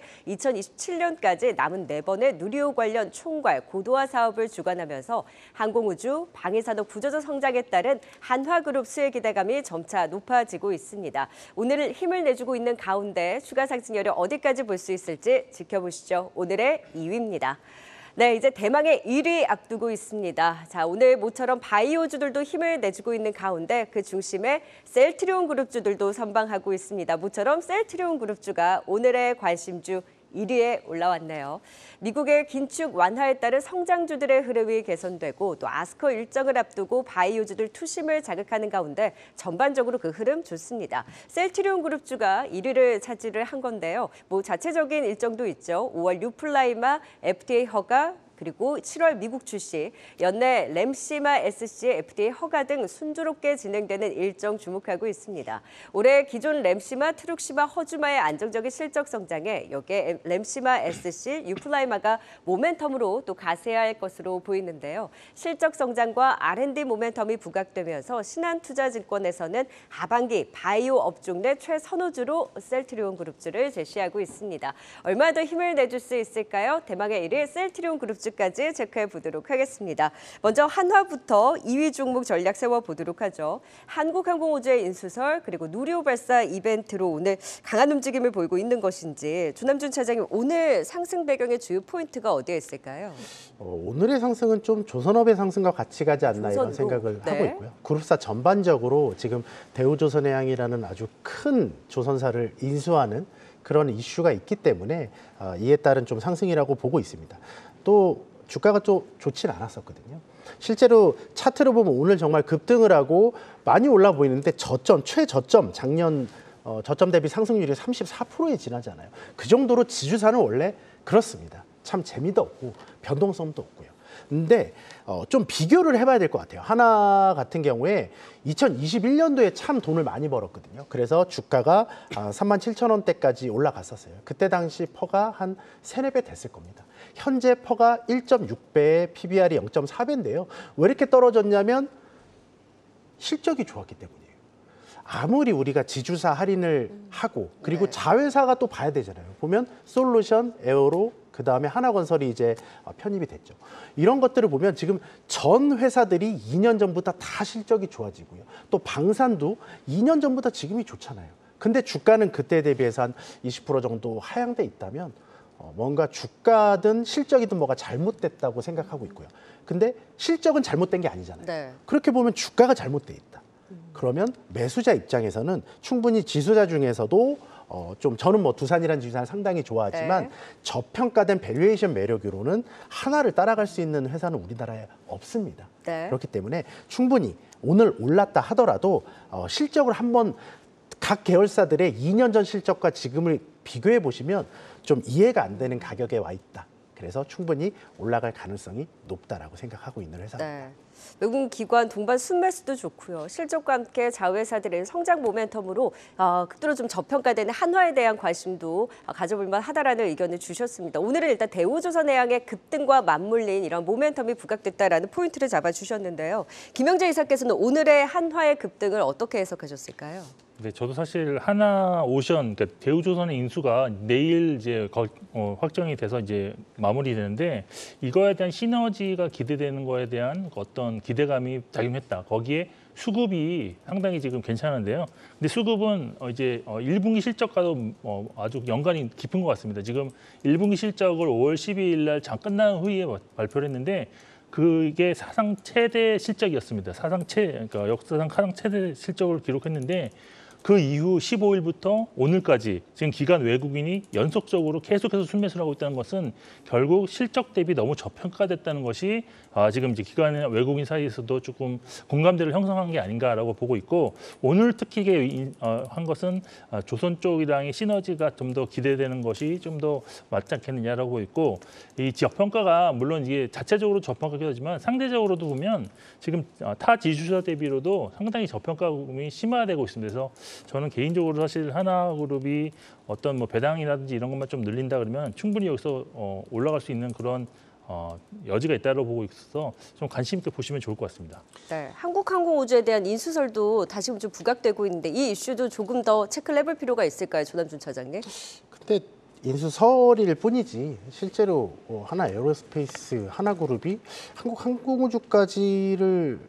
2027년까지 남은 4번의 누리호 관련 총괄 고도화 사업을 주관하면서 항공우주, 방위산업 구조적 성장에 따른 한화그룹 수혜 기대감이 점차 높아지고 있습니다. 오늘 힘을 내주고 있는 가운데 추가 상승률을 어디까지 볼 수 있을지 지켜보시죠. 오늘의 2위입니다. 네, 이제 대망의 1위 앞두고 있습니다. 자, 오늘 모처럼 바이오주들도 힘을 내주고 있는 가운데 그 중심에 셀트리온 그룹주들도 선방하고 있습니다. 모처럼 셀트리온 그룹주가 오늘의 관심주 1위에 올라왔네요. 미국의 긴축 완화에 따른 성장주들의 흐름이 개선되고 또 아스커 일정을 앞두고 바이오주들 투심을 자극하는 가운데 전반적으로 그 흐름 좋습니다. 셀트리온 그룹주가 1위를 차지를 한 건데요. 뭐 자체적인 일정도 있죠. 5월 유플라이마 FDA 허가 그리고 7월 미국 출시, 연내 램시마 SC의 FDA 허가 등 순조롭게 진행되는 일정 주목하고 있습니다. 올해 기존 램시마, 트룩시마, 허주마의 안정적인 실적 성장에 여기에 램시마 SC, 유플라이마가 모멘텀으로 또 가세할 것으로 보이는데요. 실적 성장과 R&D 모멘텀이 부각되면서 신한투자증권에서는 하반기 바이오 업종 내 최선호주로 셀트리온 그룹주를 제시하고 있습니다. 얼마 더 힘을 내줄 수 있을까요? 대망의 1위 셀트리온 그룹주 까지 체크해 보도록 하겠습니다. 먼저 한화부터 2위 종목 전략 세워보도록 하죠. 한국항공우주의 인수설 그리고 누리호 발사 이벤트로 오늘 강한 움직임을 보이고 있는 것인지 주남준 차장님 오늘 상승 배경의 주요 포인트가 어디에 있을까요? 오늘의 상승은 좀 조선업의 상승과 같이 가지 않나 이런 생각을 하고 있고요. 그룹사 전반적으로 지금 대우조선해양이라는 아주 큰 조선사를 인수하는 그런 이슈가 있기 때문에 이에 따른 좀 상승이라고 보고 있습니다. 또 주가가 좀 좋진 않았었거든요. 실제로 차트로 보면 오늘 정말 급등을 하고 많이 올라 보이는데 최저점 작년 저점 대비 상승률이 34%에 지나잖아요. 그 정도로 지주사는 원래 그렇습니다. 참 재미도 없고 변동성도 없고요. 근데 좀 비교를 해봐야 될 것 같아요. 하나 같은 경우에 2021년도에 참 돈을 많이 벌었거든요. 그래서 주가가 37,000원대까지 올라갔었어요. 그때 당시 퍼가 한 3, 4배 됐을 겁니다. 현재 퍼가 1.6배에 PBR이 0.4배인데요. 왜 이렇게 떨어졌냐면 실적이 좋았기 때문이에요. 아무리 우리가 지주사 할인을 하고 그리고 자회사가 또 봐야 되잖아요. 보면 솔루션, 에어로, 그다음에 하나건설이 이제 편입이 됐죠. 이런 것들을 보면 지금 전 회사들이 2년 전부터 다 실적이 좋아지고요. 또 방산도 2년 전부터 지금이 좋잖아요. 근데 주가는 그때 대비해서 한 20% 정도 하향돼 있다면 뭔가 주가든 실적이든 뭐가 잘못됐다고 생각하고 있고요. 근데 실적은 잘못된 게 아니잖아요. 네. 그렇게 보면 주가가 잘못돼 있다. 그러면 매수자 입장에서는 충분히 지수자 중에서도 좀 저는 뭐 두산이라는 지주사를 상당히 좋아하지만 네. 저평가된 밸류에이션 매력으로는 하나를 따라갈 수 있는 회사는 우리나라에 없습니다. 네. 그렇기 때문에 충분히 오늘 올랐다 하더라도 실적을 한번 각 계열사들의 2년 전 실적과 지금을 비교해 보시면 좀 이해가 안 되는 가격에 와 있다. 그래서 충분히 올라갈 가능성이 높다라고 생각하고 있는 회사입니다. 네. 외국 기관 동반 순매수도 좋고요. 실적과 함께 자회사들의 성장 모멘텀으로 극도로 좀 저평가되는 한화에 대한 관심도 가져볼 만하다라는 의견을 주셨습니다. 오늘은 일단 대우조선해양의 급등과 맞물린 이런 모멘텀이 부각됐다라는 포인트를 잡아주셨는데요. 김영재 이사께서는 오늘의 한화의 급등을 어떻게 해석하셨을까요? 네, 저도 사실 하나오션, 그러니까 대우조선의 인수가 내일 이제 확정이 돼서 이제 마무리되는데 이거에 대한 시너지가 기대되는 거에 대한 어떤 기대감이 작용했다. 거기에 수급이 상당히 지금 괜찮은데요. 근데 수급은 이제 1분기 실적과도 아주 연관이 깊은 것 같습니다. 지금 1분기 실적을 5월 12일 날 장 끝난 후에 발표를 했는데 그게 사상 최대 실적이었습니다. 그러니까 역사상 가장 최대 실적을 기록했는데 그 이후 15일부터 오늘까지 지금 기관 외국인이 연속적으로 계속해서 순매수를 하고 있다는 것은 결국 실적 대비 너무 저평가됐다는 것이 지금 이제 기관 외국인 사이에서도 조금 공감대를 형성한 게 아닌가라고 보고 있고 오늘 특히 한 것은 조선 쪽이랑의 시너지가 좀 더 기대되는 것이 좀 더 맞지 않겠느냐라고 보고 있고 이 저평가가 물론 이게 자체적으로 저평가기도 하지만 상대적으로도 보면 지금 타 지주사 대비로도 상당히 저평가금이 심화되고 있습니다. 그래서 저는 개인적으로 사실 하나그룹이 어떤 뭐 배당이라든지 이런 것만 좀 늘린다 그러면 충분히 여기서 올라갈 수 있는 그런 여지가 있다고 보고 있어서 좀 관심 있게 보시면 좋을 것 같습니다. 네, 한국항공우주에 대한 인수설도 다시금 좀 부각되고 있는데 이 이슈도 조금 더 체크를 해볼 필요가 있을까요, 조남준 차장님? 근데 인수설일 뿐이지 실제로 하나 에어로스페이스 하나그룹이 한국항공우주까지를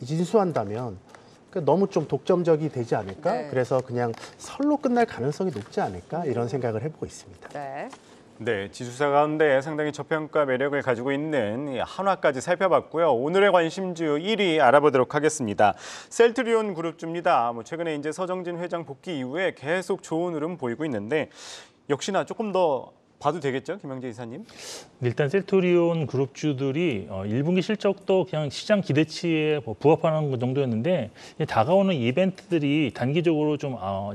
인수한다면 너무 좀 독점적이 되지 않을까? 네. 그래서 그냥 설로 끝날 가능성이 높지 않을까? 이런 생각을 해보고 있습니다. 네. 네, 지수사 가운데 상당히 저평가 매력을 가지고 있는 이 한화까지 살펴봤고요. 오늘의 관심주 1위 알아보도록 하겠습니다. 셀트리온 그룹주입니다. 최근에 이제 서정진 회장 복귀 이후에 계속 좋은 흐름 보이고 있는데 역시나 조금 더 봐도 되겠죠, 김영재 이사님? 일단 셀트리온 그룹주들이 1분기 실적도 그냥 시장 기대치에 부합하는 정도였는데 다가오는 이벤트들이 단기적으로 좀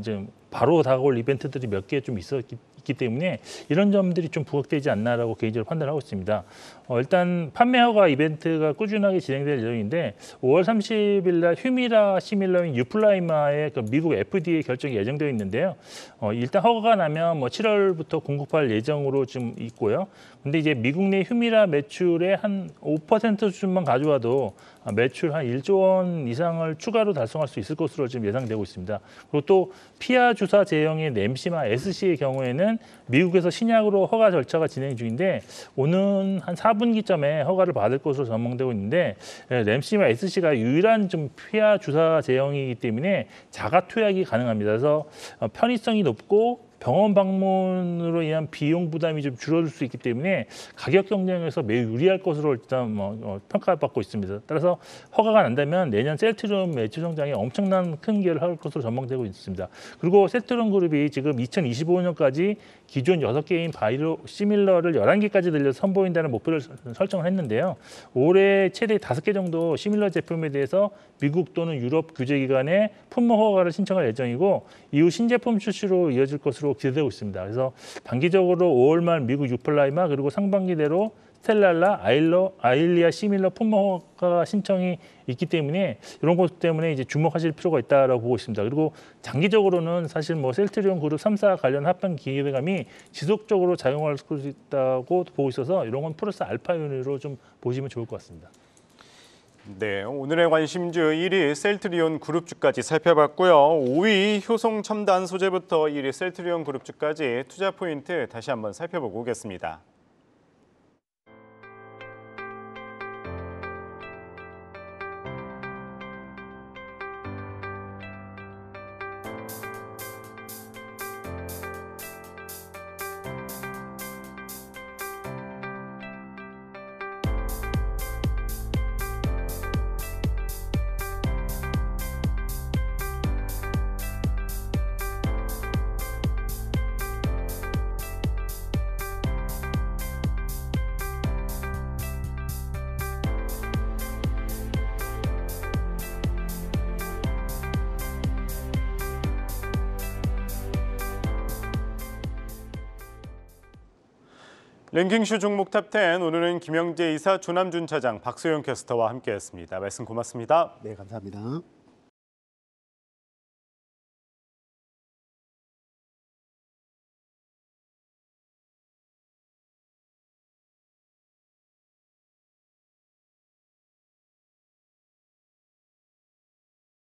바로 다가올 이벤트들이 몇 개 좀 있기 때문에 이런 점들이 좀 부각되지 않나라고 개인적으로 판단하고 있습니다. 일단 판매 허가 이벤트가 꾸준하게 진행될 예정인데 5월 30일 날 휴미라 시밀러인 유플라이마의 그 미국 FDA 결정이 예정되어 있는데요. 일단 허가가 나면 7월부터 공급할 예정으로 좀 있고요. 근데 이제 미국 내 휴미라 매출의 한 5% 수준만 가져와도 매출 한 1조 원 이상을 추가로 달성할 수 있을 것으로 지금 예상되고 있습니다. 그리고 또 피하 주사 제형의 램시마 SC의 경우에는 미국에서 신약으로 허가 절차가 진행 중인데 오는 한 4분기점에 허가를 받을 것으로 전망되고 있는데 램시마 SC가 유일한 좀 피하 주사 제형이기 때문에 자가 투약이 가능합니다. 그래서 편의성이 높고 병원 방문으로 인한 비용 부담이 좀 줄어들 수 있기 때문에 가격 경쟁에서 매우 유리할 것으로 일단 평가받고 있습니다. 따라서 허가가 난다면 내년 셀트리온 매출 성장에 엄청난 큰 기여를 할 것으로 전망되고 있습니다. 그리고 셀트리온 그룹이 지금 2025년까지 기존 6개인 바이오 시밀러를 11개까지 늘려서 선보인다는 목표를 설정을 했는데요. 올해 최대 5개 정도 시밀러 제품에 대해서 미국 또는 유럽 규제기관에 품목 허가를 신청할 예정이고 이후 신제품 출시로 이어질 것으로 기대되고 있습니다. 그래서 단기적으로 5월 말 미국 유플라이마 그리고 상반기 내로 스텔랄라, 아일리아 시밀러 품목 허가 신청이 있기 때문에 이런 것 때문에 이제 주목하실 필요가 있다라고 보고 있습니다. 그리고 장기적으로는 사실 셀트리온 그룹 3사 관련 합병 기대감이 지속적으로 작용할 수 있다고 보고 있어서 이런 건 플러스 알파 요인으로 좀 보시면 좋을 것 같습니다. 네, 오늘의 관심주 1위 셀트리온 그룹주까지 살펴봤고요. 5위 효성 첨단 소재부터 1위 셀트리온 그룹주까지 투자 포인트 다시 한번 살펴보고 오겠습니다. 랭킹쇼 종목 탑10 오늘은 김영재 이사, 조남준 차장, 박소영 캐스터와 함께했습니다. 말씀 고맙습니다. 네, 감사합니다.